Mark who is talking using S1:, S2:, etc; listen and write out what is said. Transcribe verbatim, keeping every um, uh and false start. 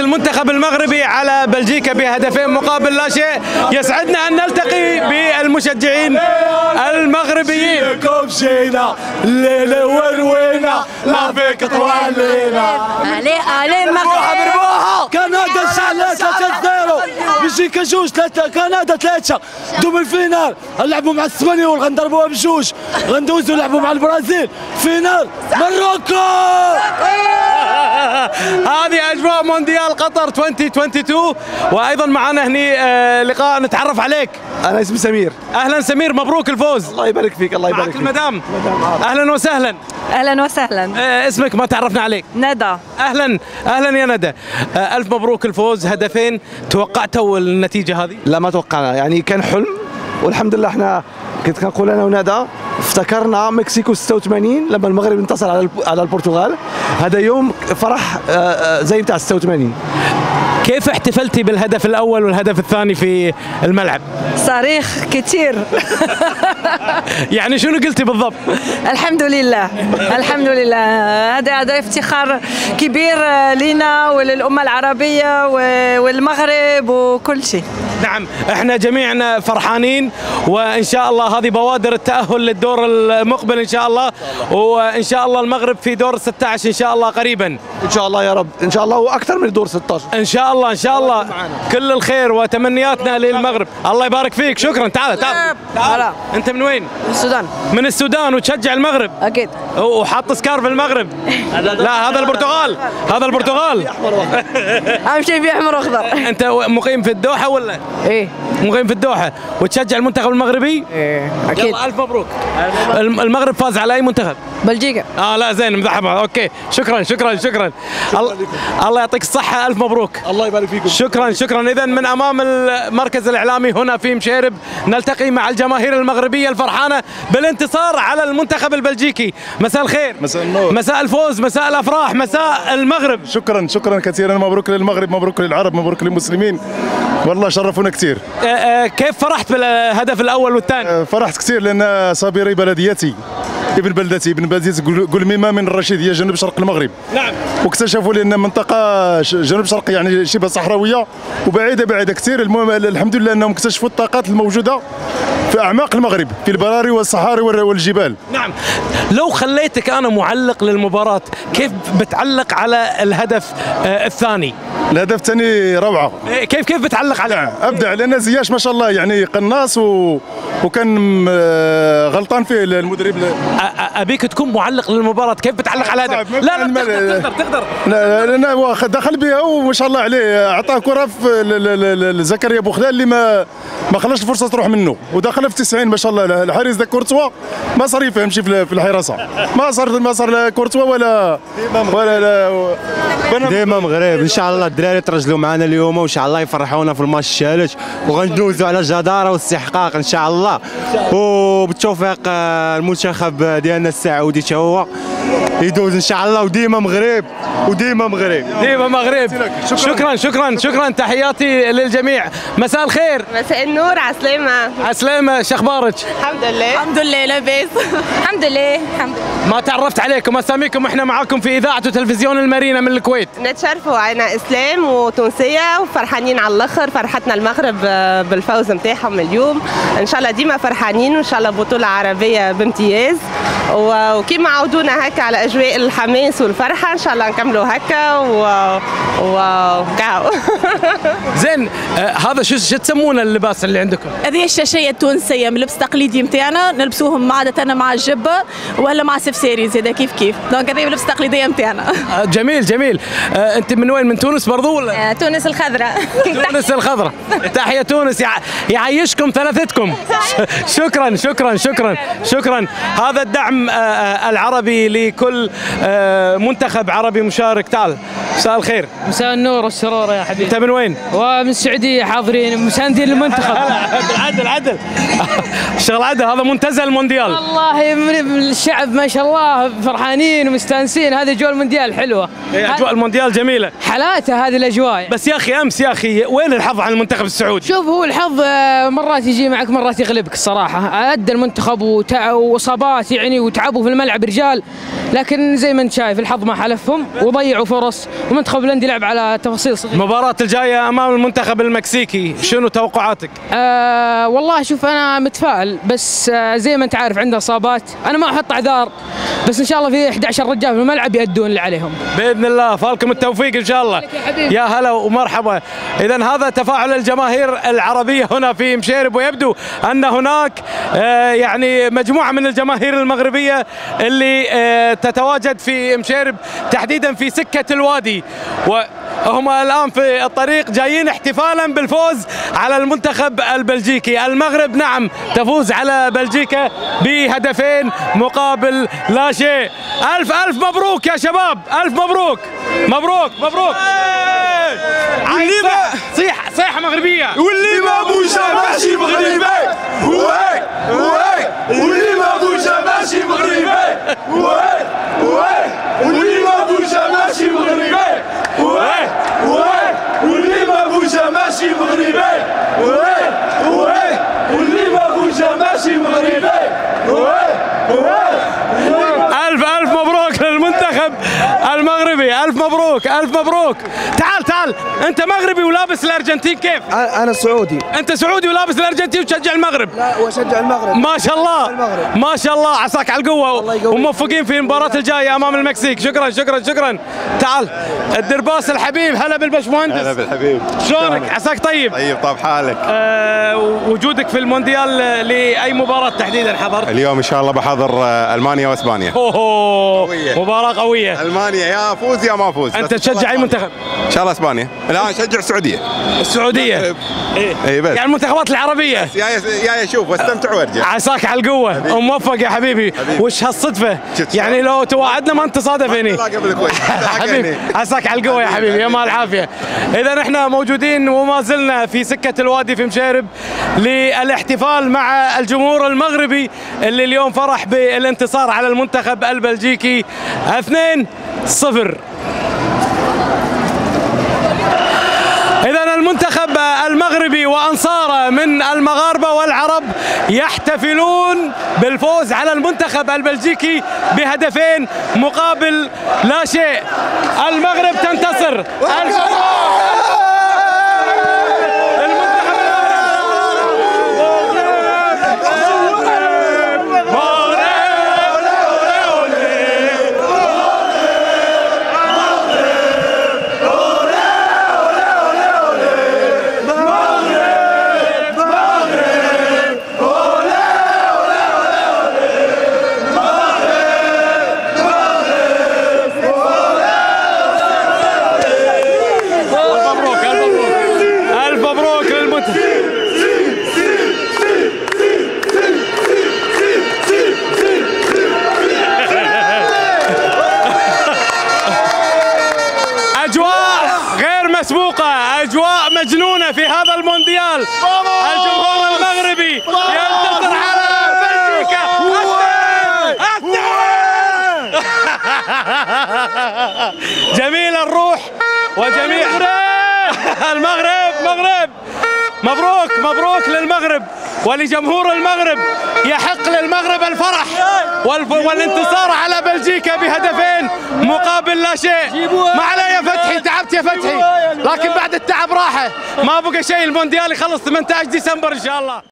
S1: المنتخب المغربي على بلجيكا بهدفين مقابل لا شيء. يسعدنا أن نلتقي بالمشجعين المغربيين.
S2: جينا الليلة وروينا لا فيك طوالينا.
S3: علي علي
S2: المغرب كندا ثلاثة صفر بلجيكا جوج ثلاثة كندا ثلاثة دوم الفينال. غنلعبوا مع الاسبانيول غنضربوها بجوج غندوزو نلعبوا مع البرازيل فينال مروكو.
S1: هذه اجواء مونديال قطر ألفين واثنين وعشرين وايضا معنا هني لقاء نتعرف عليك.
S4: انا اسمي سمير.
S1: اهلا سمير، مبروك الفوز.
S4: الله يبارك فيك. الله يبارك
S1: فيك.
S4: فيك.
S1: المدام. اهلا وسهلا.
S3: اهلا وسهلا.
S1: آه اسمك ما تعرفنا عليك؟
S3: ندى.
S1: اهلا اهلا يا ندى. آه الف مبروك الفوز، هدفين. توقعتوا النتيجه هذه؟
S4: لا ما توقعنا، يعني كان حلم والحمد لله. احنا كنت كنقول انا وندى افتكرنا مكسيكو ستة وثمانين لما المغرب انتصر على على البرتغال. هذا يوم فرح زي بتاع ستة وثمانين.
S1: كيف احتفلتي بالهدف الاول والهدف الثاني في الملعب؟
S3: صريخ كثير.
S1: يعني شنو قلتي بالضبط؟
S3: الحمد لله الحمد لله. هذا هذا افتخار كبير لنا وللامه العربيه والمغرب وكل شيء.
S1: نعم، احنا جميعنا فرحانين وان شاء الله هذه بوادر التاهل للدور المقبل ان شاء الله، وان شاء الله المغرب في دور ستة عشر ان شاء الله قريبا.
S4: ان شاء الله يا رب، ان شاء الله واكثر من دور ستة عشر
S1: ان شاء الله. ان شاء الله كل الخير وتمنياتنا للمغرب. الله يبارك فيك. شكرا. تعال تعال تعال. انت من وين؟
S3: من السودان.
S1: من السودان وتشجع المغرب؟
S3: اكيد.
S1: وحاط سكارف المغرب؟ لا هذا البرتغال. هذا البرتغال.
S3: اهم شيء في احمر واخضر.
S1: انت مقيم في الدوحه ولا؟
S3: ايه
S1: مقيم في الدوحه وتشجع المنتخب المغربي؟
S3: ايه اكيد.
S1: يلا الف مبروك. المغرب فاز على اي منتخب؟
S3: بلجيكا.
S1: اه لا زين مزحمة. اوكي شكرا شكرا شكرا. الله, الله يعطيك الصحة. الف مبروك.
S4: الله يبارك فيكم.
S1: شكرا شكرا. اذا من امام المركز الاعلامي هنا في مشيرب نلتقي مع الجماهير المغربية الفرحانة بالانتصار على المنتخب البلجيكي. مساء الخير.
S5: مساء النور.
S1: مساء الفوز، مساء الافراح، مساء المغرب.
S5: شكرا شكرا كثيرا. مبروك للمغرب، مبروك للعرب، مبروك للمسلمين، والله شرفونا كثير.
S1: كيف فرحت بالهدف الاول والثاني؟
S5: فرحت كثير لان صابري بلديتي، ابن بلدتي، ابن بلديتي قلميمه من الرشيديه جنوب شرق المغرب.
S1: نعم.
S5: واكتشفوا لان منطقه جنوب شرق يعني شبه صحراويه وبعيده بعيده كثير. المهم الحمد لله انهم اكتشفوا الطاقات الموجوده في اعماق المغرب في البراري والصحاري والجبال.
S1: نعم. لو خليتك انا معلق للمباراه كيف بتعلق على الهدف آه الثاني؟
S5: الهدف الثاني روعه.
S1: كيف كيف بتعلق عليه؟
S5: ابدع لان زياش ما شاء الله يعني قناص و... وكان غلطان فيه المدرب.
S1: ابيك تكون معلق للمباراه، كيف بتعلق على الهدف؟ لا لا تقدر تقدر تقدر.
S5: لا لان هو دخل بها وما شاء الله عليه، اعطاه كره لزكريا بوخلال اللي ما ما خلاش الفرصه تروح منه، ودخل في تسعين ما شاء الله. الحارس ذاك كورتوا ما صار يفهم شي في الحراسه، ما صار ما صار لا كورتوا ولا ولا لا.
S6: ديما مغرب ان شاء الله. الدراري ترجلوا معنا اليوم وان شاء الله يفرحونا في الماتش الثالث، وغندوزوا على جداره واستحقاق ان شاء الله، وبالتوفيق المنتخب ديالنا السعودي حتى هو يدوز ان شاء الله. وديما مغرب وديما مغرب
S1: ديما مغرب. شكرا شكرا شكرا. تحياتي للجميع. مساء الخير.
S7: مساء النور. عسلامة.
S1: عسلامة. شو اخبارك؟
S7: الحمد لله.
S3: الحمد لله لاباس. الحمد لله الحمد لله.
S1: ما تعرفت عليكم، اساميكم واحنا معاكم في اذاعه وتلفزيون المارينا من الكويت.
S7: نتشرفوا. انا اسلام وتونسيه وفرحانين على الاخر. فرحتنا المغرب بالفوز نتاعهم اليوم، ان شاء الله ديما فرحانين وان شاء الله بطوله عربيه بامتياز، وكيما عودونا هكا على اجواء الحماس والفرحه ان شاء الله نكملوا هكا و و كاو.
S1: زين. آه هذا شو شو تسمونه اللباس اللي عندكم؟
S8: هذه الشاشيه التونسيه من لبس تقليدي نتاعنا، نلبسوهم عاده مع الجبه ولا مع سفساري زاده كيف كيف، دونك هذه لبس تقليديه نتاعنا.
S1: آه جميل جميل. آه انت من وين؟ من تونس برضو ولا؟
S8: آه تونس الخضراء.
S1: تونس الخضراء. تحيه تونس. يعيشكم ثلاثتكم. شكرا شكرا شكرا شكرا. هذا الدعم آه العربي لكل آه منتخب عربي مشارك. تعال. مساء الخير.
S9: مساء النور والسرور يا حبيبي.
S1: انت من وين؟
S9: ومن السعوديه حاضرين مساندين المنتخب.
S1: عدل عدل شغل عدل. هذا منتزه المونديال.
S9: والله الشعب ما شاء الله فرحانين ومستانسين. هذه اجواء المونديال حلوه.
S1: اجواء المونديال جميله.
S9: حالاتها هذه الاجواء.
S1: بس يا اخي امس يا اخي وين الحظ على المنتخب السعودي؟
S9: شوف هو الحظ مرات يجي معك مرات يغلبك الصراحه. ادى المنتخب واصابات يعني وتعبوا في الملعب رجال، لكن زي ما انت شايف الحظ ما حلفهم وضيعوا فرص ومنتخب هولندي لعب على تفاصيل صغيرة.
S1: المباراة الجاية أمام المنتخب المكسيكي شنو توقعاتك؟
S9: آه والله شوف أنا متفائل، بس آه زي ما أنت عارف عنده إصابات، أنا ما أحط أعذار، بس إن شاء الله في أحد عشر رجال في الملعب يأدون اللي عليهم
S1: بإذن الله. فالكم التوفيق إن شاء الله. يا هلا ومرحبا. إذا هذا تفاعل الجماهير العربية هنا في مشيرب، ويبدو أن هناك آه يعني مجموعة من الجماهير المغربية اللي آه تتواجد في مشيرب، تحديدا في سكة الوادي، وهم الآن في الطريق جايين احتفالا بالفوز على المنتخب البلجيكي. المغرب نعم تفوز على بلجيكا بهدفين مقابل لا شيء. ألف ألف مبروك يا شباب، ألف مبروك مبروك مبروك. صيح صيحة مغربية.
S2: واللي ما بوجا ماشي مغربي، وهيك وهيك واللي ما بوجا ماشي مغربي، وهيك وهيك واللي ما بوجا ماشي مغربي، وهيك وهيك واللي ما بوجا ماشي مغربي، وهيك وهيك واللي ما بوجا ماشي مغربي، وهيك وهيك.
S1: ألف ألف مبروك للمنتخب المغربي، ألف مبروك ألف مبروك. تعال تعال، أنت مغربي ولابس الأرجنتين كيف؟
S4: انا سعودي.
S1: أنت سعودي ولابس الأرجنتين وتشجع المغرب؟
S4: لا واشجع المغرب.
S1: ما شاء الله ما شاء الله، عساك على القوة وموفقين في المباراة الجاية أمام المكسيك. شكرا شكرا شكرا. تعال الدرباس الحبيب، هلا بالبشمهندس.
S6: هلا بالحبيب.
S1: شلونك؟ عساك طيب؟
S6: طيب طاب حالك.
S1: أه وجودك في المونديال لأي مباراة تحديدا حضرت؟
S6: اليوم ان شاء الله بحضر المانيا واسبانيا.
S1: اوه مباراة قوية.
S6: المانيا يا فوز يا ما فوز.
S1: انت تشجع اي منتخب؟
S6: ان شاء الله اسبانيا. الان اشجع السعودية.
S1: السعودية؟ ايه
S6: اي بس
S1: يعني المنتخبات العربية.
S6: يا يا شوف واستمتع وارجع.
S1: عساك على القوة وموفق يا حبيبي. حبيبي. وش هالصدفة؟ يعني لو توعدنا ما انت صادف هنا. حبيبي عساك على القوة يا حبيبي، يا مال العافية. اذا احنا موجودين وما زلنا في سكة الوادي في مشيرب للاحتفال مع الجمهور المغربي اللي اليوم فرح بالانتصار على المنتخب البلجيكي اثنين صفر. إذا المنتخب المغربي وأنصاره من المغاربة والعرب يحتفلون بالفوز على المنتخب البلجيكي بهدفين مقابل لا شيء. المغرب تنتصر. مسبوقة، أجواء مجنونة في هذا المونديال. الجمهور المغربي ينتصر على بلجيكا. جميل الروح وجميع المغرب. مغرب مبروك مبروك للمغرب ولجمهور المغرب. يحق للمغرب الفرح والانتصار على بلجيكا بهدفين مقابل لا شيء. ما علي يا فتحي، تعبت يا فتحي، لكن بعد التعب راحة. ما بقى شيء، المونديال يخلص ثمانية عشر ديسمبر إن شاء الله.